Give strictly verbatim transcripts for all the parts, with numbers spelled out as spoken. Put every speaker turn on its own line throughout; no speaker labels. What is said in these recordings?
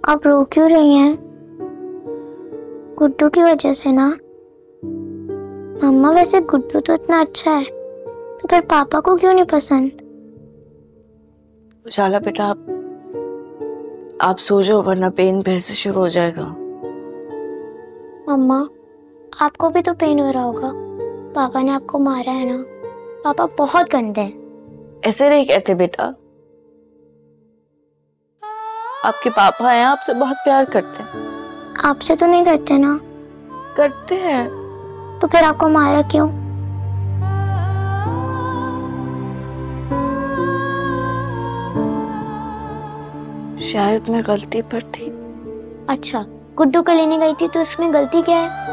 आप रो क्यों रही हैं? गुड्डू की वजह से ना। मम्मा वैसे गुड्डू तो इतना अच्छा है, तो फिर पापा को क्यों नहीं पसंद?
उजाला बेटा, आप आप सो जाओ वरना पेन फिर से शुरू हो जाएगा।
मम्मा, आपको भी तो पेन हो रहा होगा। पापा ने आपको मारा है ना। पापा बहुत गंदे हैं।
ऐसे नहीं कहते बेटा, आपके पापा हैं, आपसे बहुत प्यार करते हैं।
आपसे तो नहीं करते ना?
करते हैं।
तो फिर आपको मारा क्यों?
शायद मैं गलती पर थी।
अच्छा, गुड्डू को लेने गई थी तो उसमें गलती क्या है?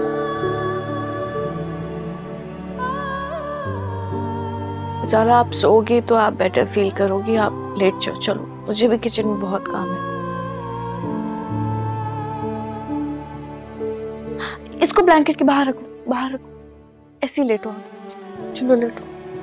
उजाला, आप सोओगी तो आप बेटर फील करोगी। आप लेट जाओ, चलो, मुझे भी किचन में बहुत काम है। इसको ब्लैंकेट के बाहर रखो, बाहर रखो। ऐसे ही लेटो, चलो लेटो।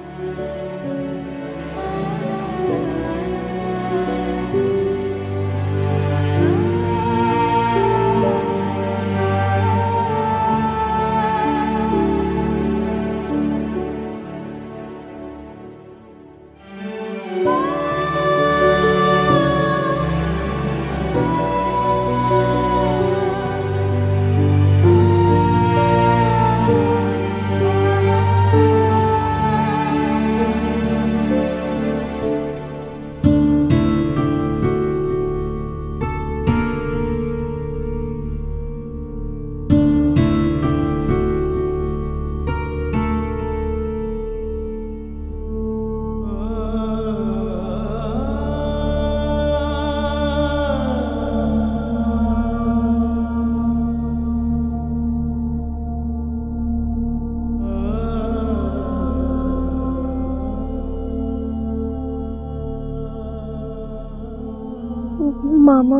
मामा,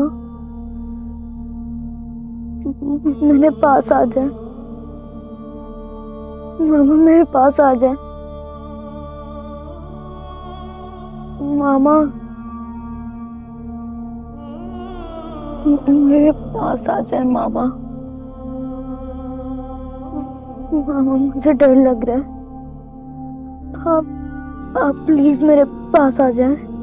मेरे पास आ जाए। मामा मेरे पास आ जाए। मामा मेरे पास आ जाए। मामा मामा मुझे डर लग रहा है। आप आप प्लीज मेरे पास आ जाए।